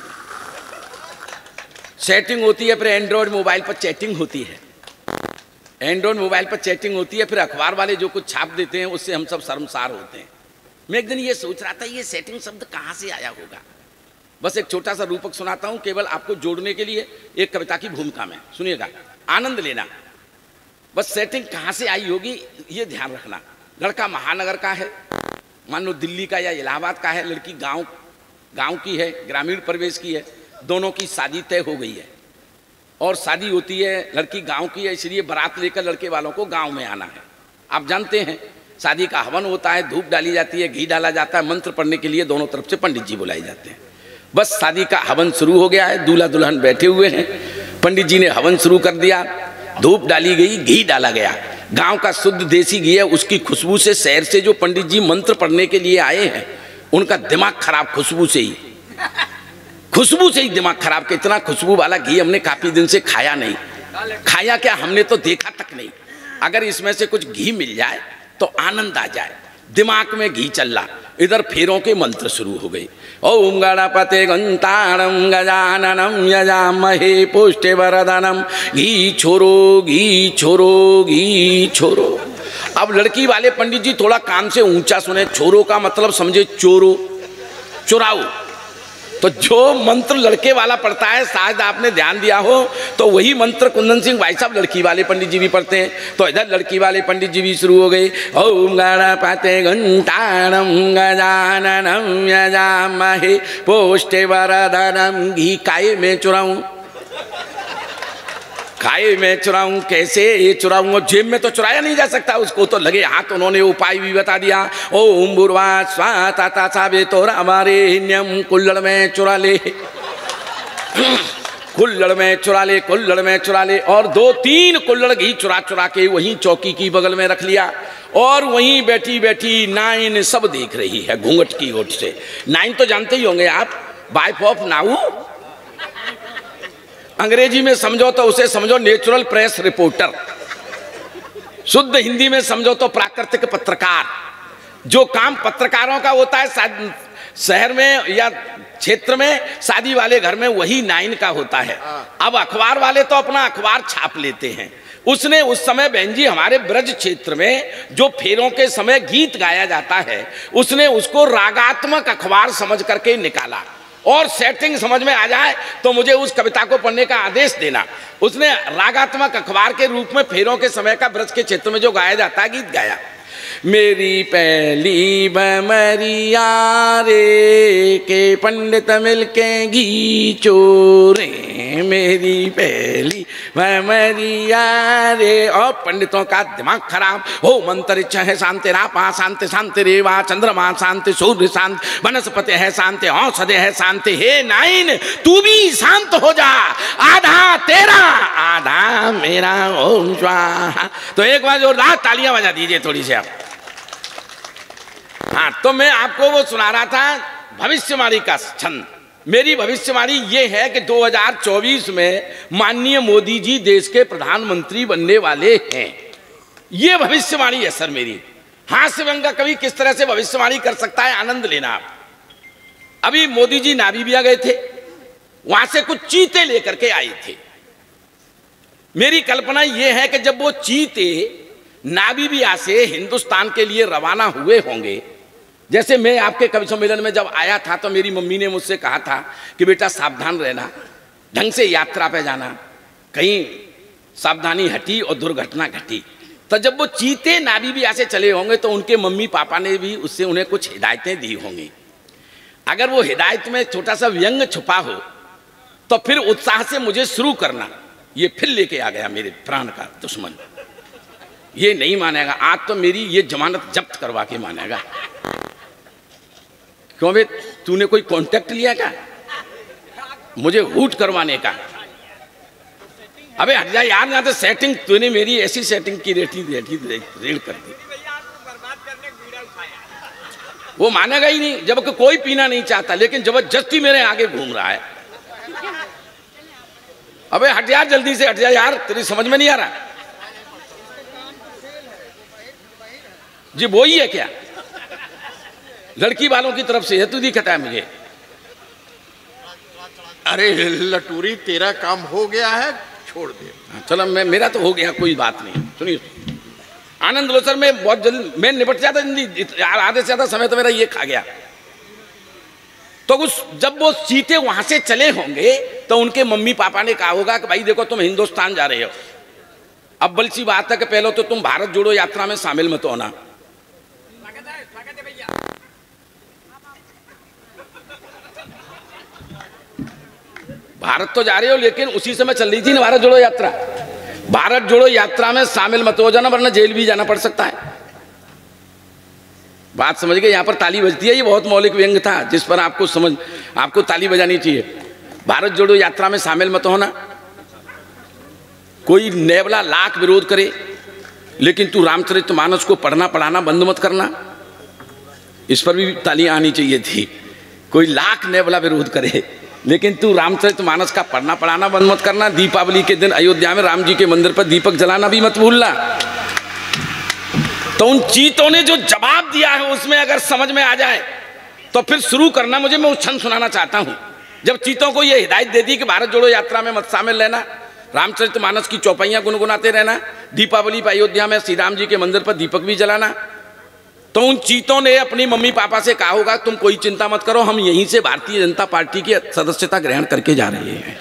A: सेटिंग होती है, फिर एंड्रॉयड मोबाइल पर चैटिंग होती है, एंड्रॉयड मोबाइल पर चैटिंग होती है, फिर अखबार वाले जो कुछ छाप देते हैं उससे हम सब शर्मसार होते हैं। मैं एक दिन ये सोच रहा था ये सेटिंग शब्द कहाँ से आया होगा। बस एक छोटा सा रूपक सुनाता हूँ केवल आपको जोड़ने के लिए, एक कविता की भूमिका में, सुनिएगा, आनंद लेना। बस सेटिंग कहाँ से आई होगी ये ध्यान रखना। लड़का महानगर का है, मान लो दिल्ली का या इलाहाबाद का है, लड़की गांव की है, ग्रामीण परिवेश की है, दोनों की शादी तय हो गई है और शादी होती है, लड़की गांव की है इसलिए बारात लेकर लड़के वालों को गांव में आना है। आप जानते हैं शादी का हवन होता है, धूप डाली जाती है, घी डाला जाता है, मंत्र पढ़ने के लिए दोनों तरफ से पंडित जी बुलाए जाते हैं। बस शादी का हवन शुरू हो गया है, दूल्हा दुल्हन बैठे हुए हैं, पंडित जी ने हवन शुरू कर दिया, धूप डाली गई, घी डाला गया, गांव का शुद्ध देसी घी है, उसकी खुशबू से शहर से जो पंडित जी मंत्र पढ़ने के लिए आए हैं उनका दिमाग खराब, खुशबू से ही दिमाग खराब। कि इतना खुशबू वाला घी हमने काफी दिन से खाया नहीं, खाया क्या हमने तो देखा तक नहीं। अगर इसमें से कुछ घी मिल जाए तो आनंद आ जाए। दिमाग में घी चल रहा, इधर फेरों के मंत्र शुरू हो गए। ओम गणपते गंतारम गजाननम यजामहे पुष्टे वरदानम, घी छोरो घी छोरो घी छोरो। अब लड़की वाले पंडित जी थोड़ा कान से ऊंचा सुने, छोरो का मतलब समझे चोरो, चुराओ। तो जो मंत्र लड़के वाला पढ़ता है, शायद आपने ध्यान दिया हो तो वही मंत्र कुंदन सिंह भाई साहब लड़की वाले पंडित जी भी पढ़ते हैं। तो इधर लड़की वाले पंडित जी भी शुरू हो गए, ओम गणपते घंटाणम गजाननम यजामहे पुष्टे वरदानम। घी काये में चुराऊं, खाए में चुराऊं, कैसे ये चुराऊं? जेब में तो चुराया नहीं जा सकता, उसको तो लगे हाथ। उन्होंने उपाय भी बता दिया, ओम बुर्वा स्वाता साबे तोरा हमारे नियम, कुल्लड़ में चुरा ले, कुल्लड़ में चुरा ले, कुल्लड़ में चुरा ले। और 2-3 कुल्लड़ घी चुरा चुरा के वहीं चौकी की बगल में रख लिया और वहीं बैठी बैठी नाइन सब देख रही है घूंघट की ओट से। नाइन तो जानते ही होंगे आप, वाइफ ऑफ नाऊ। अंग्रेजी में समझो तो उसे समझो नेचुरल प्रेस रिपोर्टर, शुद्ध हिंदी में समझो तो प्राकृतिक पत्रकार। जो काम पत्रकारों का होता है शहर में या क्षेत्र में, शादी वाले घर में वही नाइन का होता है। अब अखबार वाले तो अपना अखबार छाप लेते हैं। उसने उस समय बहन जी हमारे ब्रज क्षेत्र में जो फेरों के समय गीत गाया जाता है, उसने उसको रागात्मक अखबार समझ करके निकाला। और सेटिंग समझ में आ जाए तो मुझे उस कविता को पढ़ने का आदेश देना। उसने रागात्मक अखबार के रूप में फेरों के समय का ब्रज के क्षेत्र में जो गाया जाता है गीत गाया। मेरी पहली बमरिया रे के पंडित मिलके घी चोरे, है मेरी पहली मैमरिया रे। और पंडितों का दिमाग खराब हो। अंतरिक्ष है शांति, रापा शांति, शांति रेवा, चंद्रमा शांति, सूर्य शांत, वनस्पति है शांति, औषधि है शांति। हे नाइन, तू भी शांत हो जा, आधा तेरा आधा मेरा, ओम स्वाहा। तो एक बार जोरदार तालियां बजा दीजिए थोड़ी सी आप। हाँ, तो मैं आपको वो सुना रहा था भविष्यवाणी का छंद। मेरी भविष्यवाणी ये है कि 2024 में माननीय मोदी जी देश के प्रधानमंत्री बनने वाले हैं। ये भविष्यवाणी है सर मेरी। हास्य व्यंग का कवि किस तरह से भविष्यवाणी कर सकता है, आनंद लेना आप। अभी मोदी जी नामीबिया गए थे, वहां से कुछ चीते लेकर के आए थे। मेरी कल्पना यह है कि जब वो चीते नामीबिया से हिंदुस्तान के लिए रवाना हुए होंगे, जैसे मैं आपके कवि सम्मेलन में जब आया था तो मेरी मम्मी ने मुझसे कहा था कि बेटा सावधान रहना, ढंग से यात्रा पे जाना, कहीं सावधानी हटी और दुर्घटना घटी। तो जब वो चीते नामीबिया से चले होंगे तो उनके मम्मी पापा ने भी उससे उन्हें कुछ हिदायतें दी होंगी। अगर वो हिदायत में छोटा सा व्यंग छुपा हो तो फिर उत्साह से मुझे शुरू करना। ये फिर लेके आ गया मेरे प्राण का दुश्मन, ये नहीं मानेगा। आज तो मेरी ये जमानत जब्त करवा के मानेगा। क्यों बे, तूने कोई कांटेक्ट लिया क्या मुझे हूट करवाने का? अबे हट जा यार, यहाँ तो सेटिंग तूने मेरी ऐसी सेटिंग की रेड कर दी। वो मानेगा ही नहीं, जबकि कोई पीना नहीं चाहता, लेकिन जबरदस्ती मेरे आगे घूम रहा है। अबे हट यार, जल्दी से हट जा यार, तेरी समझ में नहीं आ रहा। जी वो ही है क्या? लड़की वालों की तरफ से है, तू दिखता है मुझे।
C: अरे लटूरी, तेरा काम हो गया है, छोड़ दे।
A: चलो मेरा तो हो गया, कोई बात नहीं। सुनिए आनंद लो सर, मैं बहुत जल्दी मैं निपट जाता यार, आधे से ज्यादा समय तो मेरा ये खा गया। तो जब वो चीते वहां से चले होंगे तो उनके मम्मी पापा ने कहा होगा कि भाई देखो तुम हिंदुस्तान जा रहे हो, अब बल सी बात है कि पहले तो तुम भारत जोड़ो यात्रा में शामिल मत होना। भारत तो जा रहे हो, लेकिन उसी समय चल रही थी ना भारत जोड़ो यात्रा। भारत जोड़ो यात्रा में शामिल मत हो जाना, वरना जेल भी जाना पड़ सकता है। बात समझ गए? यहाँ पर ताली बजती है, ये बहुत मौलिक व्यंग था जिस पर आपको ताली बजानी चाहिए। भारत जोड़ो यात्रा में शामिल मत होना। कोई नेवला लाख विरोध करे, लेकिन तू रामचरितमानस को पढ़ना पढ़ाना बंद मत करना। इस पर भी ताली आनी चाहिए थी। कोई लाख नेवला विरोध करे, लेकिन तू रामचरितमानस का पढ़ना पढ़ाना बंद मत करना। दीपावली के दिन अयोध्या में राम जी के मंदिर पर दीपक जलाना भी मत भूलना। तो उन चीतों ने जो जवाब दिया है उसमें अगर समझ में आ जाए तो फिर शुरू करना। मुझे मैं उस क्षण सुनाना चाहता हूं जब चीतों को यह हिदायत दे दी कि भारत जोड़ो यात्रा में मत शामिल रहना, रामचरितमानस की चौपाइयां गुनगुनाते रहना, दीपावली पर अयोध्या में श्री राम जी के मंदिर पर दीपक भी जलाना। तो उन चीतों ने अपनी मम्मी पापा से कहा होगा तुम कोई चिंता मत करो, हम यहीं से भारतीय जनता पार्टी की सदस्यता ग्रहण करके जा रहे हैं।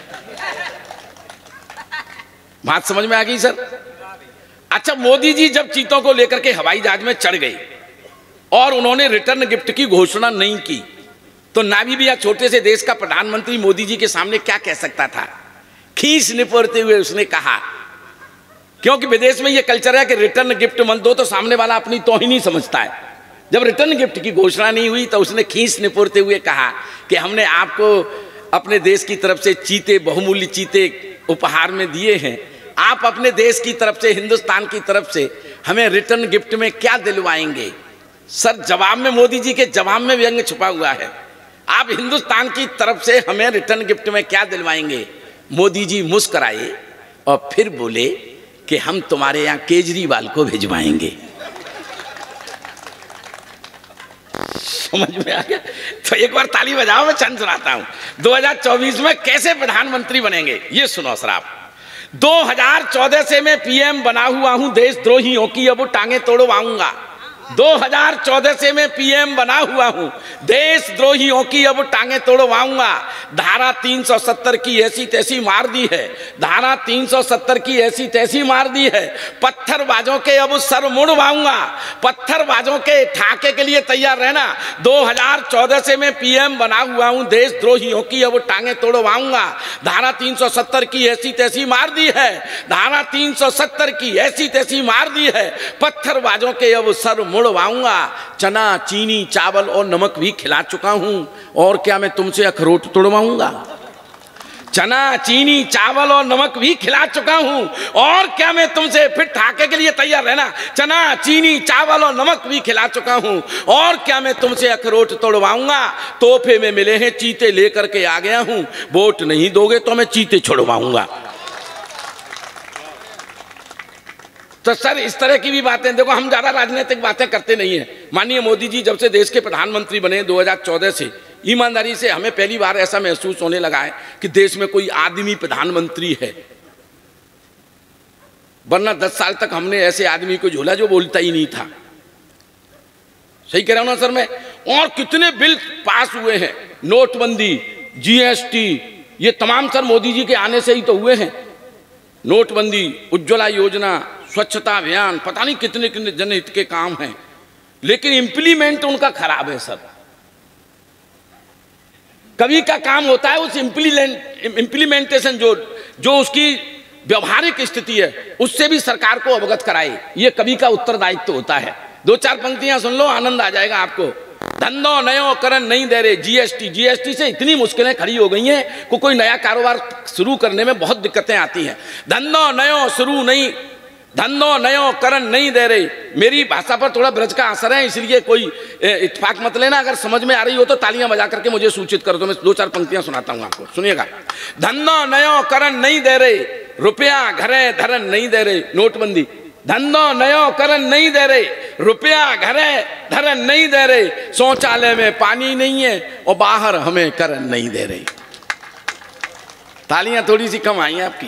A: बात समझ में आ गई सर? अच्छा, मोदी जी जब चीतों को लेकर के हवाई जहाज में चढ़ गए और उन्होंने रिटर्न गिफ्ट की घोषणा नहीं की, तो नामीबिया छोटे से देश का प्रधानमंत्री मोदी जी के सामने क्या कह सकता था? खींच निपोरते हुए उसने कहा, क्योंकि विदेश में यह कल्चर है कि रिटर्न गिफ्ट मत दो तो सामने वाला अपनी तौहीनी समझता है। जब रिटर्न गिफ्ट की घोषणा नहीं हुई तो उसने खींच निपोरते हुए कहा कि हमने आपको अपने देश की तरफ से चीते, बहुमूल्य चीते उपहार में दिए हैं, आप अपने देश की तरफ से, हिंदुस्तान की तरफ से हमें रिटर्न गिफ्ट में क्या दिलवाएंगे? सर जवाब में, मोदी जी के जवाब में व्यंग छुपा हुआ है। आप हिंदुस्तान की तरफ से हमें रिटर्न गिफ्ट में क्या दिलवाएंगे? मोदी जी मुस्कुराए और फिर बोले कि हम तुम्हारे यहां केजरीवाल को भिजवाएंगे। समझ में आ गया? तो एक बार ताली बजाओ, मैं छंद सुनाता हूं। 2024 में कैसे प्रधानमंत्री बनेंगे ये सुनो सर आप। 2014 से मैं पीएम बना हुआ हूं, देशद्रोहियों की अब टांगे तोड़वाऊंगा। 2014 से मैं पीएम बना हुआ हूं, देशद्रोहियों की अब टांगे तोड़वाऊंगा। धारा 370 की ऐसी तैसी मार दी है, धारा 370 की ऐसी तैसी मार दी है। पत्थरबाजों के अब सर मुड़वाऊंगा, पत्थरबाजों के ठाके के लिए तैयार रहना। 2014 से मैं पीएम बना हुआ हूं, देशद्रोहियों की अब टांगे तोड़वाऊंगा। धारा 370 की ऐसी तैसी मार दी है, धारा 370 की ऐसी तैसी मार दी है। पत्थरबाजों के अब सर मुड़वाऊंगा। चना, चीनी, चावल और नमक भी खिला चुका हूं, और क्या मैं तुमसे अखरोट तोड़वाऊंगा? चना, चीनी, चावल और नमक भी खिला चुका हूं, और क्या मैं तुमसे, फिर ठाके के लिए तैयार रहना, चना, चीनी, चावल और नमक भी खिला चुका हूं, और क्या मैं तुमसे अखरोट तोड़वाऊंगा? तोहफे में मिले हैं चीते लेकर के आ गया हूं, वोट नहीं दोगे तो मैं चीते छुड़वाऊंगा। तो सर इस तरह की भी बातें, देखो हम ज्यादा राजनीतिक बातें करते नहीं है। माननीय मोदी जी जब से देश के प्रधानमंत्री बने 2014 से, ईमानदारी से हमें पहली बार ऐसा महसूस होने लगा है कि देश में कोई आदमी प्रधानमंत्री है, वरना 10 साल तक हमने ऐसे आदमी को झोला जो बोलता ही नहीं था। सही कह रहा हूं ना सर मैं? और कितने बिल पास हुए हैं, नोटबंदी, जीएसटी, ये तमाम सर मोदी जी के आने से ही तो हुए हैं। नोटबंदी, उज्ज्वला योजना, स्वच्छता अभियान, पता नहीं कितने कितने जनहित के काम हैं, लेकिन इंप्लीमेंट उनका खराब है सर। कभी का काम होता है उस इंप्लीमेंटेशन जो उसकी व्यवहारिक स्थिति है उससे भी सरकार को अवगत कराए, ये कभी का उत्तरदायित्व होता है। 2-4 पंक्तियां सुन लो, आनंद आ जाएगा आपको। धंधो नयो करन नहीं दे रहे, जीएसटी से इतनी मुश्किलें खड़ी हो गई हैं को कोई नया कारोबार शुरू करने में बहुत दिक्कतें आती हैं। धंधो नयो शुरू नहीं, धंधो नयो करन नहीं दे रहे। मेरी भाषा पर थोड़ा ब्रज का असर है, इसलिए कोई इत्तेफाक मत लेना। अगर समझ में आ रही हो तो तालियां बजा करके मुझे सूचित कर दो, मैं 2-4 पंक्तियां सुनाता हूं आपको, सुनिएगा। धंधो नयो करन नहीं दे रहे, रुपया घरे धरन नहीं दे रहे। नोटबंदी, धंधो नयो करन नहीं दे रहे, रुपया घरे धरन नहीं दे रहे। शौचालय में पानी नहीं है और बाहर हमें करन नहीं दे रहे। तालियां थोड़ी सी कम आई आपकी।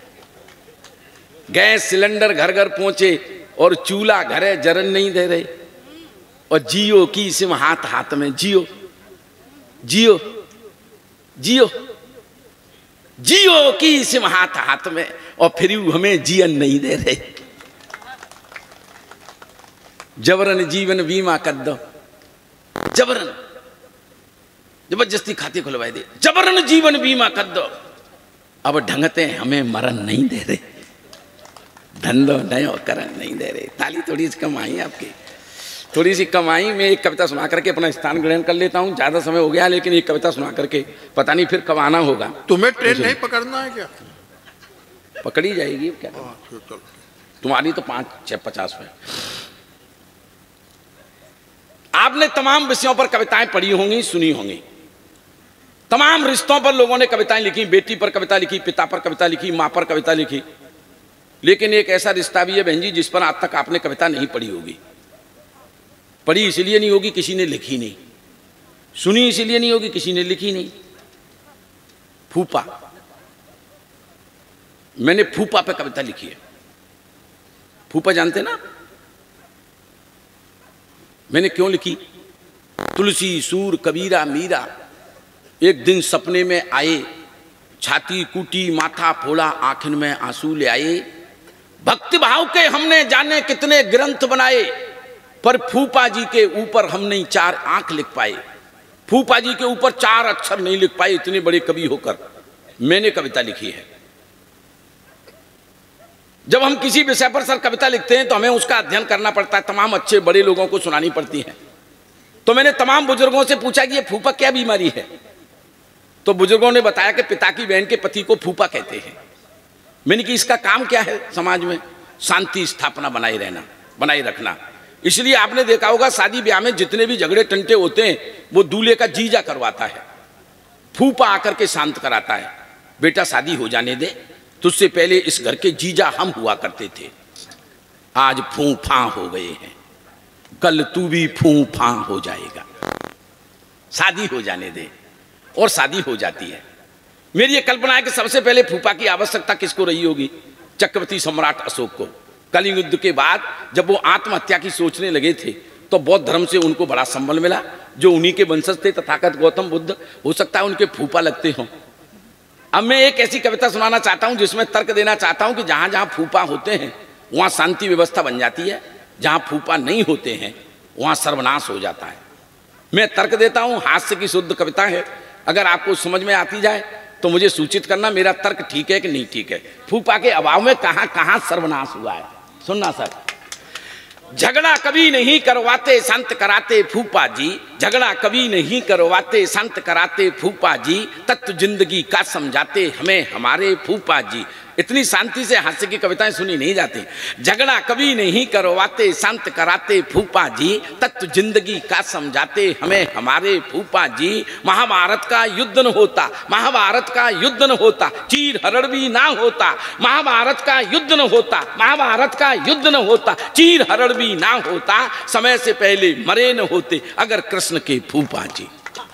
A: गैस सिलेंडर घर घर पहुंचे और चूल्हा घरे जरन नहीं दे रहे। और जियो की सिम हाथ हाथ में, जियो जियो जियो जियो की सिम हाथ हाथ में, और फिर हमें जियन नहीं दे रहे। जबरन जीवन बीमा कर दो, जबरन जबरदस्ती खाते खुलवाए दे, जबरन जीवन बीमा कर दो। अब ढंगते हमें मरण नहीं दे रहे, धंधो नयो करन नहीं दे रहे। ताली थोड़ी सी कम आई आपकी, थोड़ी सी कम आई। मैं एक कविता सुना करके अपना स्थान ग्रहण कर लेता हूँ, ज्यादा समय हो गया, लेकिन एक कविता सुना करके पता नहीं फिर कब आना होगा।
C: तुम्हें ट्रेन नहीं पकड़ना है क्या?
A: पकड़ी जाएगी क्या, तुम्हारी तो 5-6-50 में। आपने तमाम विषयों पर कविताएं पढ़ी होंगी, सुनी होंगी। तमाम रिश्तों पर लोगों ने कविताएं लिखी, बेटी पर कविता लिखी, पिता पर कविता लिखी, मां पर कविता लिखी। लेकिन एक ऐसा रिश्ता भी है बहन जी जिस पर आज तक आपने कविता नहीं पढ़ी होगी। पढ़ी इसलिए नहीं होगी किसी ने लिखी नहीं, सुनी इसलिए नहीं होगी किसी ने लिखी नहीं। फूफा, मैंने फूफा पे कविता लिखी है। फूफा जानते ना? मैंने क्यों लिखी? तुलसी, सूर, कबीरा, मीरा एक दिन सपने में आए, छाती कूटी, माथा फोड़ा, आंखन में आंसू ले आए। भक्ति भाव के हमने जाने कितने ग्रंथ बनाए, पर फूफा जी के ऊपर हम नहीं 4 आंख लिख पाए। फूफा जी के ऊपर 4 अक्षर नहीं लिख पाए, इतने बड़े कवि होकर मैंने कविता लिखी है। जब हम किसी विषय पर सर कविता लिखते हैं तो हमें उसका अध्ययन करना पड़ता है, तमाम अच्छे बड़े लोगों को सुनानी पड़ती है। तो मैंने तमाम बुजुर्गों से पूछा कि ये फूफा क्या बीमारी है, तो बुजुर्गों ने बताया कि पिता की बहन के पति को फूफा कहते हैं। मैंने कि इसका काम क्या है? समाज में शांति स्थापना बनाए रखना। इसलिए आपने देखा होगा शादी ब्याह में जितने भी झगड़े टंटे होते हैं वो दूल्हे का जीजा करवाता है, फूफा आकर के शांत कराता है। बेटा शादी हो जाने दे, तुझसे पहले इस घर के जीजा हम हुआ करते थे, आज फूफा हो गए हैं, कल तू भी फूफा हो जाएगा, शादी हो जाने दे। और शादी हो जाती है। मेरी ये कल्पना है कि सबसे पहले फूफा की आवश्यकता किसको रही होगी? चक्रवर्ती सम्राट अशोक को। कलिंग युद्ध के बाद जब वो आत्महत्या की सोचने लगे थे तो बौद्ध धर्म से उनको बड़ा संबल मिला, जो उन्हीं के वंशज थे तथागत गौतम बुद्ध, हो सकता है उनके फूफा लगते हों। अब मैं एक ऐसी कविता सुनाना चाहता हूं जिसमें तर्क देना चाहता हूं कि जहां जहां फूफा होते हैं वहां शांति व्यवस्था बन जाती है, जहां फूफा नहीं होते हैं वहां सर्वनाश हो जाता है। मैं तर्क देता हूं, हास्य की शुद्ध कविता है, अगर आपको समझ में आती जाए तो मुझे सूचित करना मेरा तर्क ठीक है कि नहीं ठीक है। फूफा के अभाव में कहां कहां सर्वनाश हुआ है, सुनना सर। झगड़ा कभी नहीं करवाते संत कराते फूफा जी, झगड़ा कभी नहीं करवाते संत कराते फूफा जी, तत्व जिंदगी का समझाते हमें हमारे फूफा जी। इतनी शांति से हास्य की कविताएं सुनी नहीं जाती। झगड़ा कभी नहीं करवाते संत कराते फूफा जी, तत्व जिंदगी का समझाते हमें हमारे फूफा जी। महाभारत का युद्ध न होता, महाभारत का युद्ध न होता, चीर हरण भी ना होता। महाभारत का युद्ध न होता, महाभारत का युद्ध न होता, चीर हरण भी ना होता। समय से पहले मरे न होते अगर कृष्ण के फूफा जी।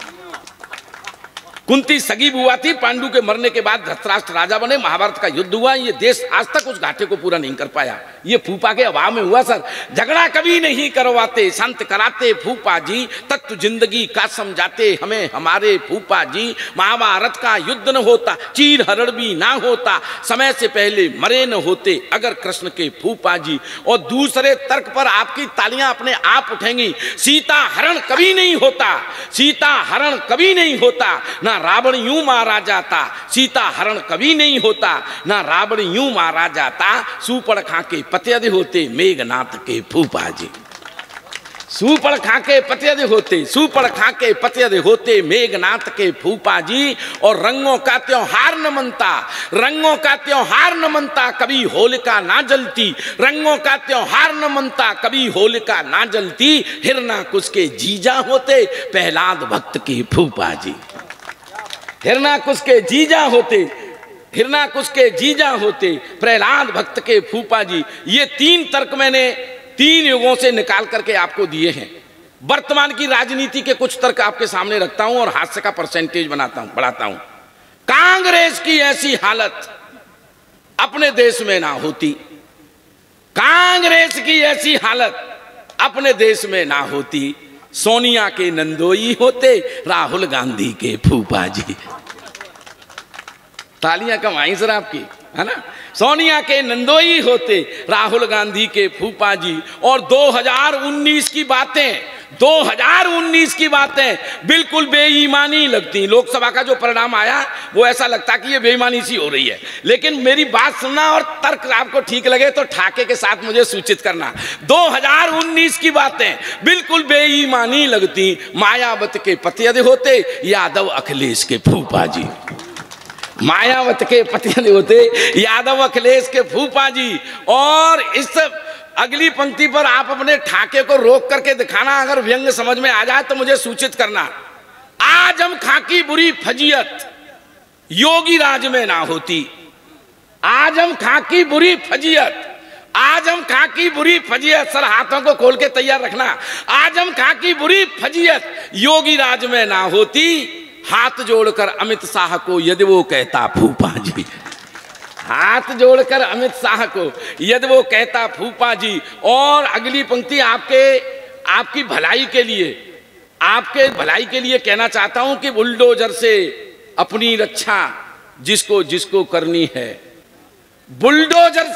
A: कुंती सगी बुआ थी, पांडु के मरने के बाद धृतराष्ट्र राजा बने, महाभारत का युद्ध हुआ, ये देश आज तक उस घाटे को पूरा नहीं कर पाया, ये फूफा के अभाव में हुआ सर। झगड़ा कभी नहीं करवाते संत कराते फूफा जी, तत्व जिंदगी का समझाते हमें हमारे फूफा जी। महाभारत का युद्ध न होता, चीर हरण भी ना होता, समय से पहले मरे न होते अगर कृष्ण के फूफा जी। और दूसरे तर्क पर आपकी तालियां अपने आप उठेंगी। सीता हरण कभी नहीं होता, सीता हरण कभी नहीं होता, ना रावण यूं मारा जाता। सीता हरण कभी नहीं होता, ना रावण यूं मारा जाता। सुपर्णखा के पत्यध होते मेघनाथ के फूफा जी। सुपर्णखा के पत्यध होते, सुपर्णखा के पत्यध होते मेघनाथ के फूफा जी। और रंगों का त्योहार न मनता, रंगों का त्योहार न मनता, कभी होलिका ना जलती। रंगों का त्योहार न मनता, कभी होलिका ना जलती। हिरणाकुश के जीजा होते प्रहलाद भक्त के फूफा जी। हिरणाकुश के जीजा होते, हिरणाकुश के जीजा होते प्रहलाद भक्त के फूफा जी। ये तीन तर्क मैंने तीन युगों से निकाल करके आपको दिए हैं। वर्तमान की राजनीति के कुछ तर्क आपके सामने रखता हूं और हास्य का परसेंटेज बढ़ाता हूं। कांग्रेस की ऐसी हालत अपने देश में ना होती, कांग्रेस की ऐसी हालत अपने देश में ना होती। सोनिया के नंदोई होते राहुल गांधी के फूफा जी। तालियां कमाई सर आपकी, है ना। सोनिया के नंदोई होते राहुल गांधी के फूफा जी। और 2019 की बातें, 2019 की बातें बिल्कुल बेईमानी लगती। लोकसभा का जो परिणाम आया वो ऐसा लगता कि ये बेईमानी सी हो रही है। लेकिन मेरी बात सुनना और तर्क आपको ठीक लगे तो ठाके के साथ मुझे सूचित करना। 2019 की बातें बिल्कुल बेईमानी लगती। मायावती के पत्यध होते यादव अखिलेश के फूफा जी। मायावती के पत्यध होते यादव अखिलेश के फूफा जी। और इस अगली पंक्ति पर आप अपने ठाके को रोक करके दिखाना, अगर व्यंग समझ में आ जाए तो मुझे सूचित करना। आजम खां की बुरी फजीयत योगी राज में ना होती। आजम खां की बुरी फजीयत, आजम खां की बुरी फजीयत, सर हाथों को खोल के तैयार रखना। आजम खां की बुरी फजीयत योगी राज में ना होती। हाथ जोड़कर अमित शाह को यदि वो कहता फूफा जी। हाथ जोड़कर अमित शाह को यदि वो कहता फूफा जी। और अगली पंक्ति आपकी भलाई के लिए, आपके भलाई के लिए कहना चाहता हूं कि बुलडोजर से अपनी रक्षा जिसको जिसको करनी है, बुलडोजर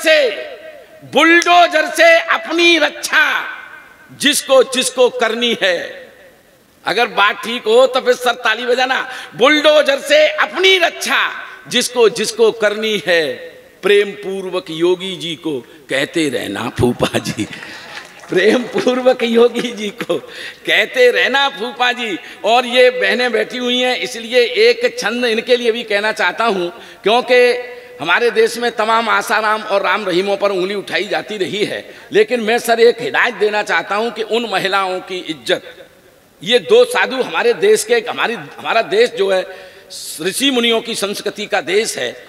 A: से अपनी रक्षा जिसको जिसको करनी है। अगर बात ठीक हो तो फिर सर ताली बजाना। बुलडोजर से अपनी रक्षा जिसको जिसको करनी है, प्रेम पूर्वक योगी जी को कहते रहना फूफा जी। प्रेम पूर्वक योगी जी को कहते रहना फूफा जी। और ये बहनें बैठी हुई हैं इसलिए एक छंद इनके लिए भी कहना चाहता हूं, क्योंकि हमारे देश में तमाम आसाराम और राम रहीमों पर उंगली उठाई जाती रही है। लेकिन मैं सर एक हिदायत देना चाहता हूं कि उन महिलाओं की इज्जत, ये दो साधु हमारे देश के, हमारा देश जो है ऋषि मुनियों की संस्कृति का देश है,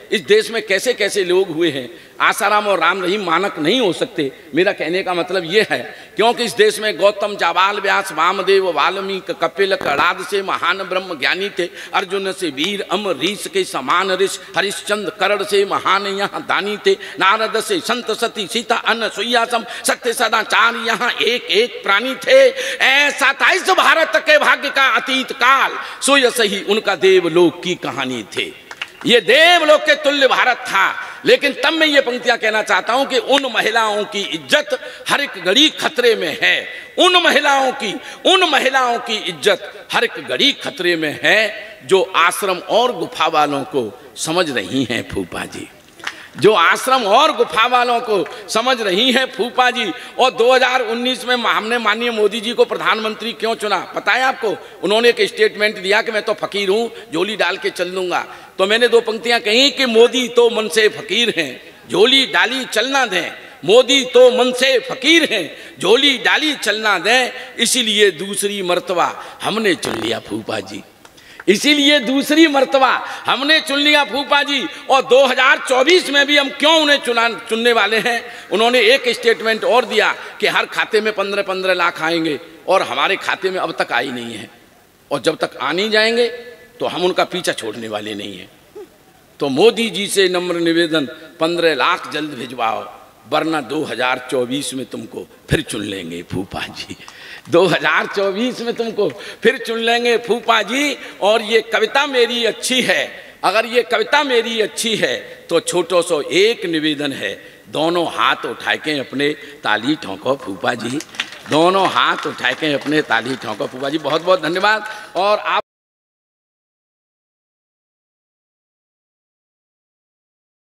A: इस देश में कैसे कैसे लोग हुए हैं। आसाराम और राम रहीम मानक नहीं हो सकते। मेरा कहने का मतलब ये है, क्योंकि इस देश में गौतम, जाबाल, व्यास, वामदेव, वाल्मीकि, कपिल, कणाद से महान ब्रह्म ज्ञानी थे। अर्जुन से वीर, अमरीश के समान ऋषि, हरिश्चंद्र, कर्ण से महान यहाँ दानी थे। नारद से संत, सती, सीता, अनसुईया सम सत्य सदाचार यहाँ एक एक प्राणी थे। ऐसा था इस भारत के भाग्य का अतीत काल, सो यह सही उनका देवलोक की कहानी थे। ये देवलोक के तुल्य भारत था। लेकिन तब मैं ये पंक्तियां कहना चाहता हूं कि उन महिलाओं की इज्जत हर एक घड़ी खतरे में है। उन महिलाओं की इज्जत हर एक घड़ी खतरे में है जो आश्रम और गुफा वालों को समझ रही हैं फूफा जी, जो आश्रम और गुफा वालों को समझ रही हैं फूफा जी। और 2019 में हमने माननीय मोदी जी को प्रधानमंत्री क्यों चुना पता है आपको? उन्होंने एक स्टेटमेंट दिया कि मैं तो फकीर हूं, झोली डाल के चल दूंगा। तो मैंने 2 पंक्तियां कही कि मोदी तो मन से फकीर हैं, झोली डाली चलना दें। मोदी तो मन से फकीर हैं, झोली डाली चलना दें। इसीलिए दूसरी मर्तबा हमने चुन लिया फूफा जी, इसीलिए दूसरी मर्तबा हमने चुन लिया फूफा जी। और 2024 में भी हम क्यों उन्हें चुनने वाले हैं? उन्होंने एक स्टेटमेंट और दिया कि हर खाते में 15-15 लाख आएंगे, और हमारे खाते में अब तक आई नहीं है। और जब तक आ नहीं जाएंगे तो हम उनका पीछा छोड़ने वाले नहीं हैं। तो मोदी जी से नम्र निवेदन, 15 लाख जल्द भिजवाओ, वरना 2024 में तुमको फिर चुन लेंगे फूफा जी। 2024 में तुमको फिर चुन लेंगे फूफा जी। और ये कविता मेरी अच्छी है, अगर ये कविता मेरी अच्छी है तो छोटो सो एक निवेदन है, दोनों हाथ उठा के अपने ताली ठोंको फूफा जी, दोनों हाथ उठा के अपने ताली ठोंको फूफा जी। बहुत बहुत धन्यवाद। और आप